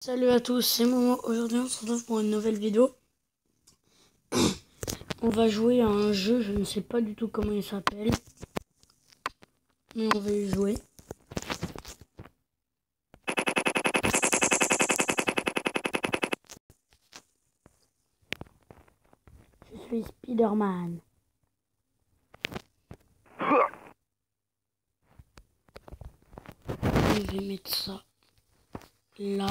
Salut à tous, c'est Momo. Aujourd'hui on se retrouve pour une nouvelle vidéo. On va jouer à un jeu, je ne sais pas du tout comment il s'appelle, mais on va y jouer. Je suis Spider-Man. Je vais mettre ça là.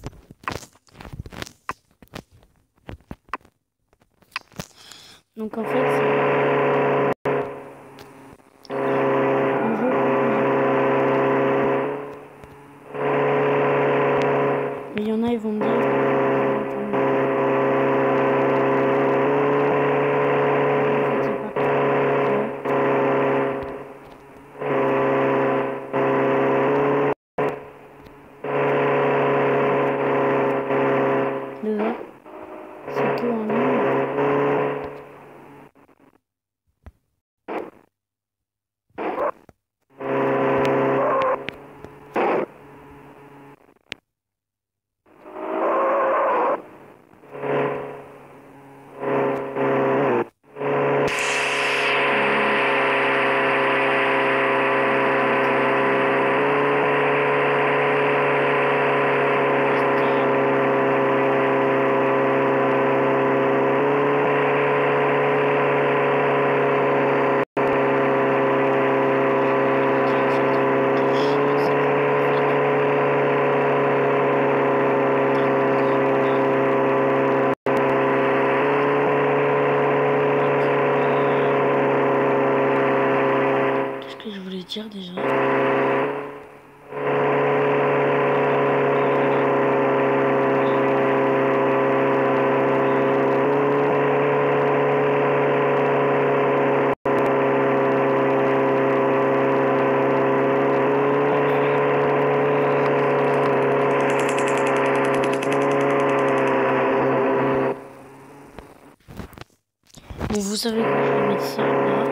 Donc en fait c'est un jeu. Mais il y en a, ils vont me dire. Déjà, c'est que en ligne. Qu'est-ce que je voulais dire déjà? Bon, vous savez quoi, je vais mettre ça là.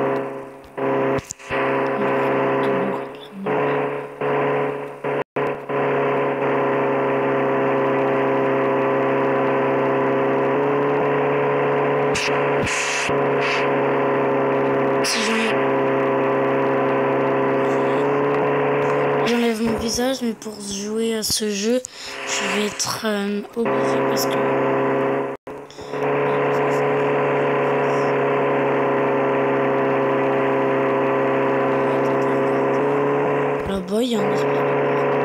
Si j'enlève mon visage, mais pour jouer à ce jeu, je vais être obligé parce que là-bas, il y a un espèce de...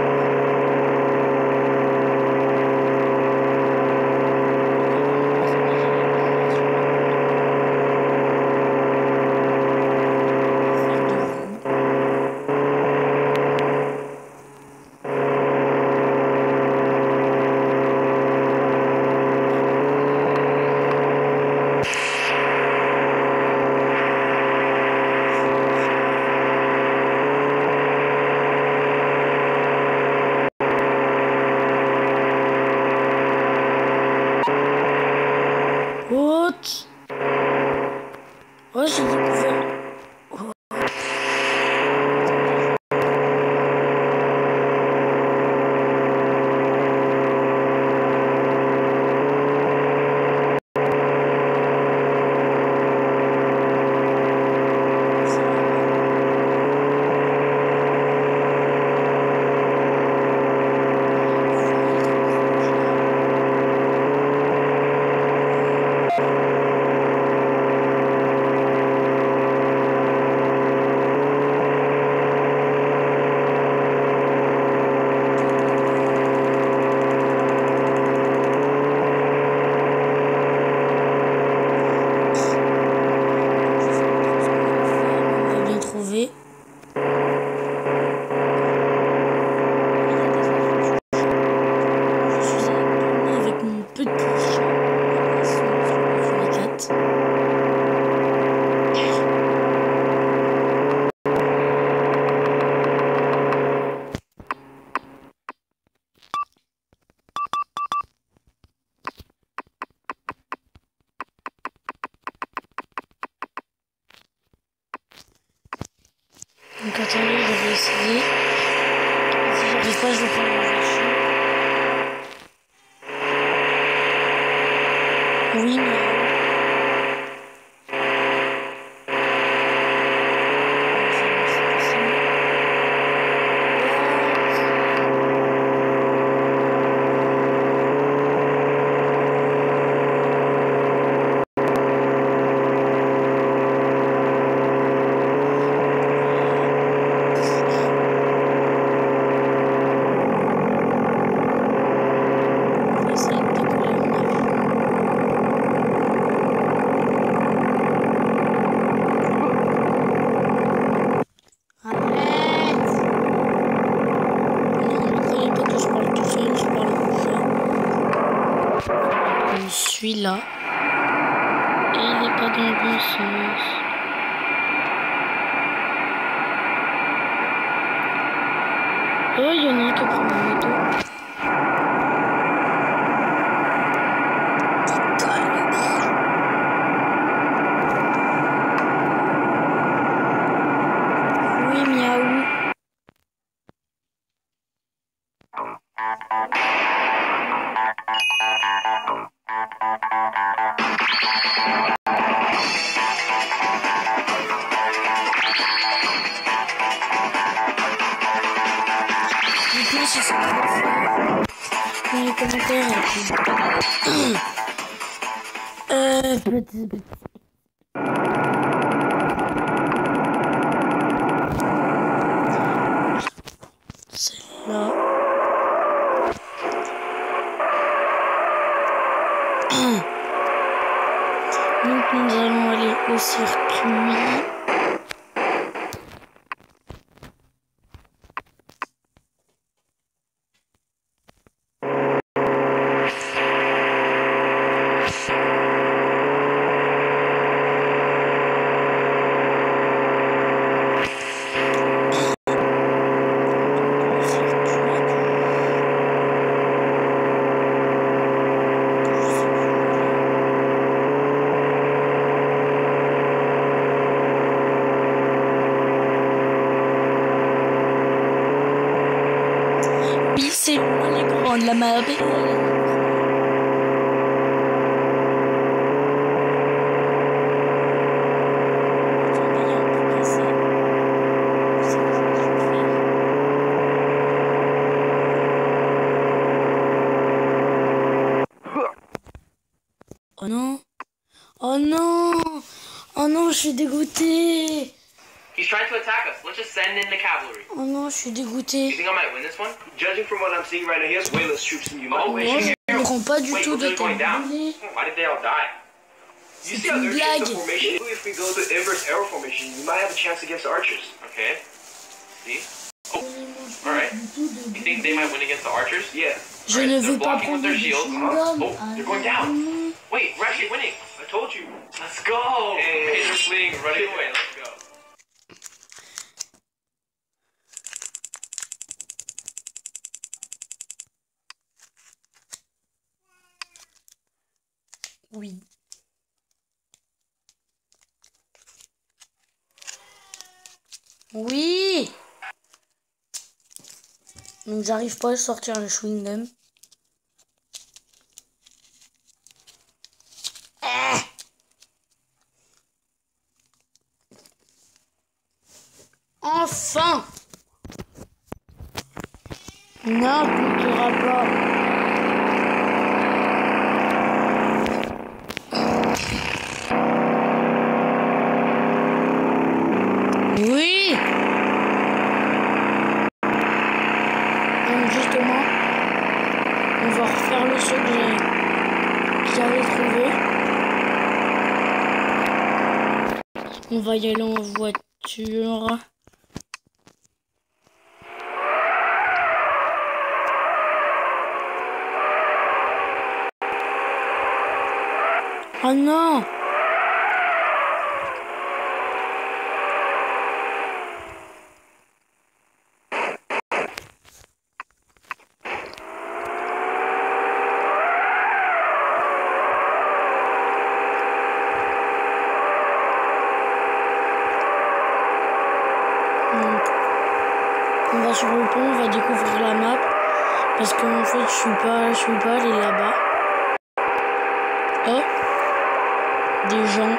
What? Oh, j'ai découvert. Oh. Donc attendez, je vais essayer. Si j'arrive pas, je vais prendre la version. Oui, mais... Là et il n'est pas dans le bon sens. Oh, il y en a un qui prend ma moto. Oui, miaou. Dites-moi si c'est trop fort dans les commentaires. Petit. Celle-là. Donc nous allons aller au circuit. C'est moi les grands de la map. Oh non. Oh non. Oh non, je suis dégoûté. He's trying to attack us. Let's just send in the cavalry. Oh non, je suis dégoûté. You think I might win this one? Judging from what I'm seeing right now, he has way less troops than you. Oh, Moi, je ne prends pas du tout de temps. going down? Why did they all die? You C'est see how une they're changing blague. the formation? If we go to inverse arrow formation, we might have a chance against the archers. Okay. See? Oh, alright. You think they might win against the archers? Yeah. Je Alright, ne they're veux pas blocking with prendre their de shields. chewing-gum. Oh, they're going down. Wait, we're actually winning. I told you. Let's go. Hey. They're fleeing, running away. Let's go. Oui. Oui. Donc j'arrive pas à sortir le chewing-gum. Enfin. Non, tu ne pourras pas. Oui. Donc justement, on va refaire le saut que j'avais trouvé. On va y aller en voiture. Oh non! On va sur le pont, on va découvrir la map. Parce qu'en fait, je suis pas allé là-bas. Oh! des gens.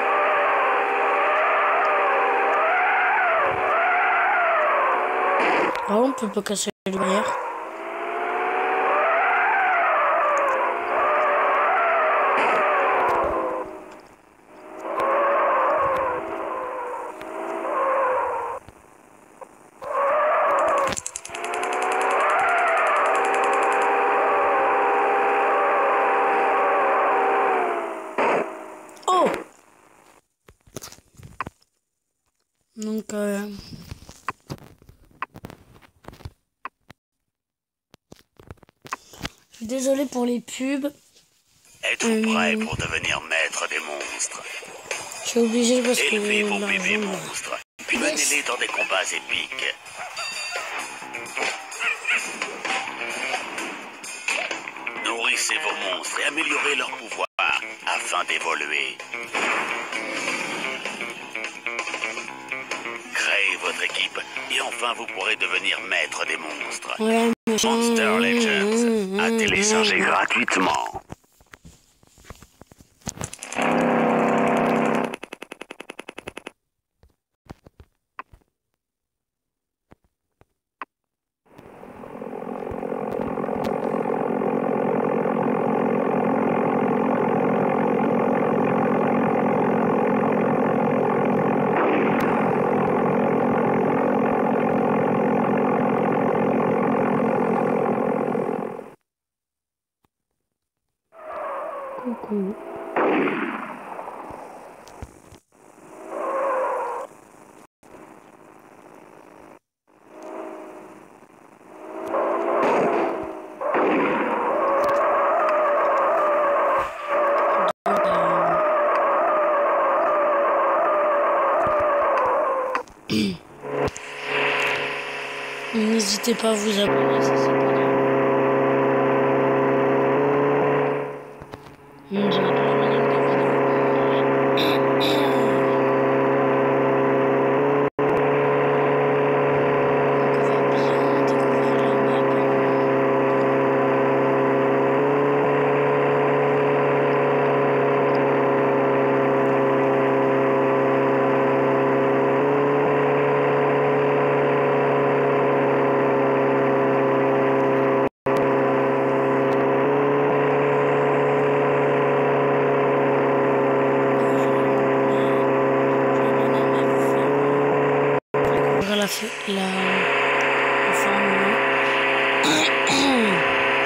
Ah, on peut pas casser les barrières. Oh! Donc, je suis désolé pour les pubs. Êtes-vous prêt pour devenir maître des monstres? Je suis obligé parce que Élevez vos bébés l'argent, monstres, puis menez-les dans des combats épiques. Nourrissez vos monstres et améliorez leur pouvoir afin d'évoluer. Créez votre équipe et enfin vous pourrez devenir maître des monstres. Ouais, Monster Legends, à télécharger gratuitement. Coucou. N'hésitez pas à vous abonner si c'est pas grave. On dirait pas la manière de vidéo. Donc on va bien découvrir la map. La Formule 1.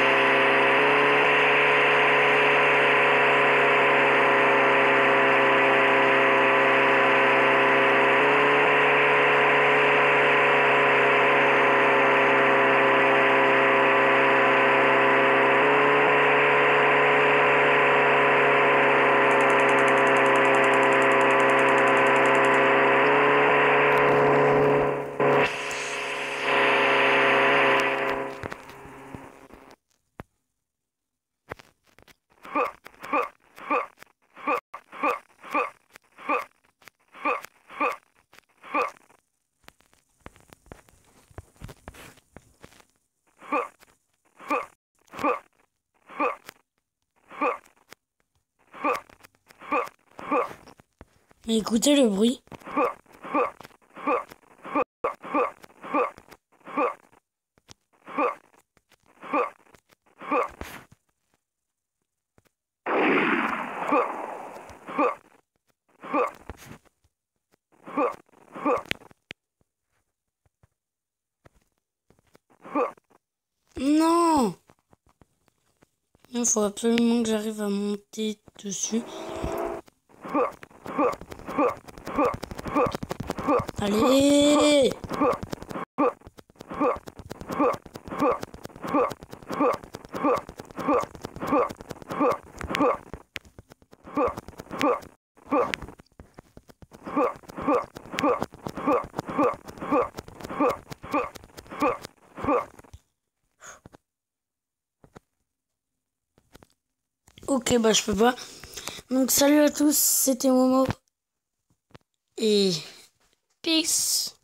Écoutez le bruit. Non! Il faut absolument que j'arrive à monter dessus. Allez! Ok, bah je peux pas. Donc salut à tous, c'était Momo. Et peace.